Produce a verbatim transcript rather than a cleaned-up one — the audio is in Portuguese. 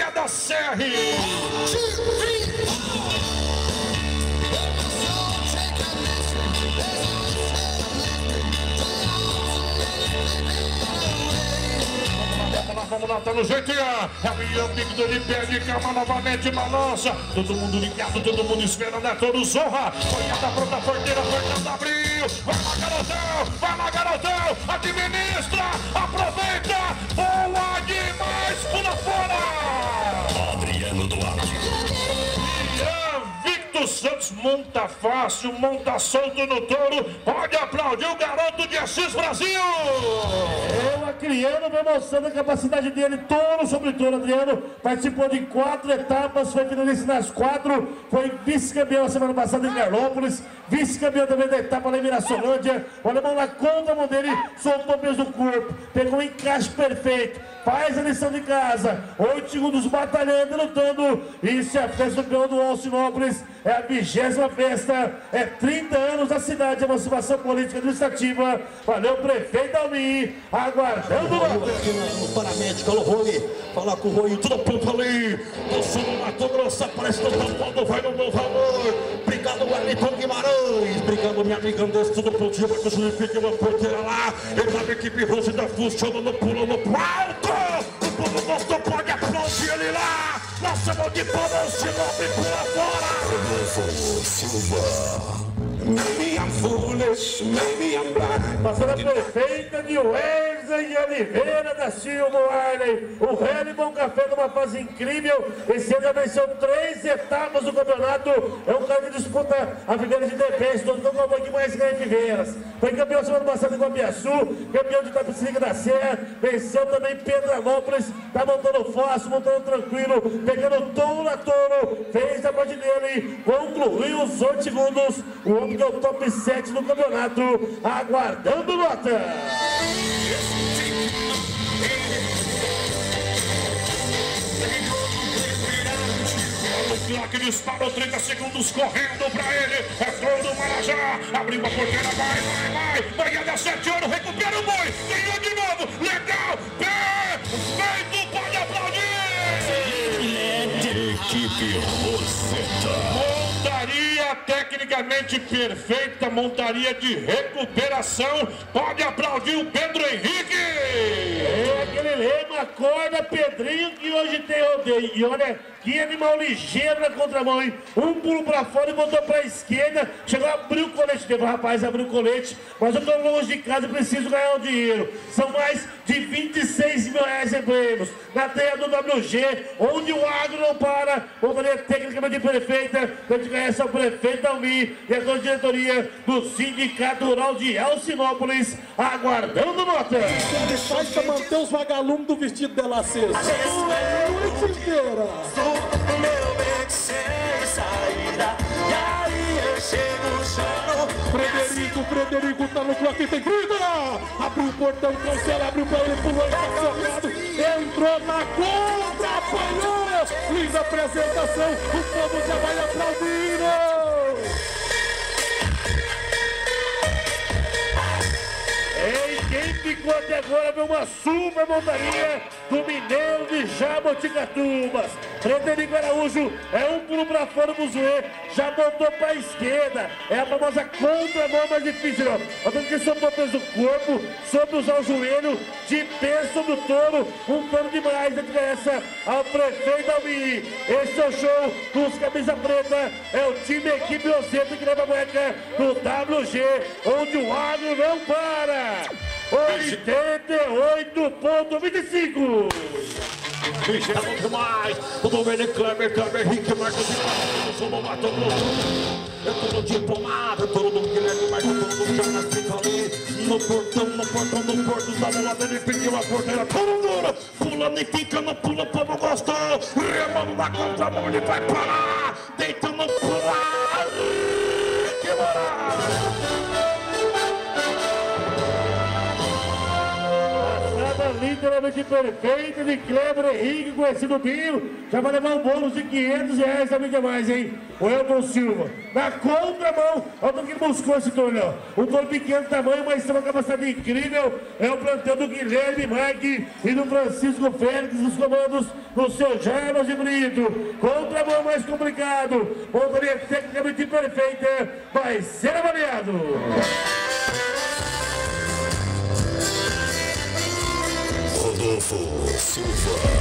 Bahia da Serra. Vamos lá, tá no jeito, é o meu amigo do pé de cama novamente, balança. Todo mundo ligado, todo mundo esperando, é todo zorra. Olhada pronta, porteira, Fernando abriu. Vai lá, garotão, vai lá, garotão. Administra, aproveita, boa demais, pula fora. Adriano Duarte. Victor Santos monta fácil, monta solto no touro. Pode aplaudir o garoto de Assis Brasil. Eu, Adriano, vai mostrando a capacidade dele, touro sobre touro. Adriano participou de quatro etapas, foi finalista nas quatro, foi vice-campeão a semana passada em Carlópolis, vice-campeão também da etapa lá em Mirasolândia. O alemão na conta, mão dele, soltou o peso do corpo, pegou um encaixe perfeito, faz a lição de casa, oito segundos batalhando, lutando. Isso é a festa do peão do Alcinópolis, é a vigésima festa, é trinta anos da cidade de emancipação política administrativa. Valeu, prefeito Almir, aguardando o paramédico, alô, Rony, falar com o Rony, tudo pronto ali, passando no Mato Grosso, parece que o São Paulo vai no meu valor. Obrigado, Wellington Guimarães, obrigado, minha amiga Andressa, tudo prontinho, vai conseguir pedir uma porteira lá. Ele da equipe Rose da funcionando, pulando pro alto, o povo gostou, pode aplaudir ele lá. Nossa mão de pau, se não pula fora. Rodolfo Silva. Maybe I'm foolish, maybe I'm blind. Passando a prefeita de Wesley Oliveira da Silva, Arley. O Hannibal Café numa fase incrível. Esse ano já venceu três etapas do campeonato. É um cara que disputa a Figueira de Depeste, todo mundo falou que mais ganha Figueiras. Foi campeão semana passada em Guapiaçu, campeão de Itapecerica da Serra, venceu também Pedranópolis, tá montando fácil, montando tranquilo, pegando touro a touro, fez a parte dele, concluiu os oito segundos. O homem que é o top sete do campeonato, aguardando nota. Que disparou trinta segundos correndo pra ele. É todo Marajá. Abriu a porteira, vai, vai, vai. Bahia da Sete Ouro, recupera o boi. Ganhou de novo. Legal. Perfeito. Pode aplaudir. Equipe Roseta. Montaria tecnicamente perfeita. Montaria de recuperação. Pode aplaudir o Pedro Henrique. É aquele lema, acorda Pedrinho, que hoje tem rodeio. E olha que animal ligeiro na contramão, hein? Um pulo pra fora e voltou pra esquerda. Chegou a abrir o colete. Teve o rapaz abriu o colete. Mas eu tô longe de casa e preciso ganhar o dinheiro. São mais de vinte e seis mil reais em prêmios. Na terra do W G, onde o agro não para. Montaria tecnicamente perfeita. A gente conhece o prefeito Almir e a diretoria do Sindicato Rural de Alcinópolis. Aguardando nota. Ele faz pra manter os vagalumes do vestido dela aceso. A noite inteira. Meu beco sem saída. E aí eu chego chorando. Frederico, Frederico tá no bloco e tem grita! Abriu o portão, cancela, abriu pra ele, pulou estacionado. Entrou na contra, apanhou. Linda apresentação, o povo já vai aplaudindo. Quem ficou até agora foi uma super montaria do Mineiro de Jaboticatubas. Frederico Araújo é um pulo pra fora do Zoe, já voltou pra esquerda. É a famosa contramão mais difícil, ó. Nós temos que sobre o peso do corpo, sobre usar o joelho, de pé sobre o touro. Um pano demais, a diferença ao prefeito Almir. Esse é o show dos camisa preta, é o time equipe Roseta que leva a boneca do W G, onde o agro não para. oitenta e oito ponto vinte e cinco. Vigésimo demais. O Domênico Kleber, Kleber Henrique, Marcos e Marcos. Eu sou o Mato Grosso. Eu tô no diplomado, eu tô no Guilherme, mas eu tô no Jonas, fica ali. No portão, no portão, no porto. Da bola dele pediu a porteira. Todo duro. Pulando e ficando, pula, o povo gostou. Remando na contramão, ele vai parar. Deitando, pular. Que moral. Linda inteiramente perfeita de Kleber Henrique, conhecido Binho. Já vai levar um bônus de quinhentos reais também que mais, hein? O Elton Silva. Na contramão, olha o que buscou esse torneio. Um gol pequeno tamanho, mas tem uma capacidade incrível. É o plantel do Guilherme Mike e do Francisco Félix, os comandos do seu Jarbas de Brito. Contramão mais complicado. Pontaria tecnicamente perfeita. Vai ser avaliado. Rodolfo Silva.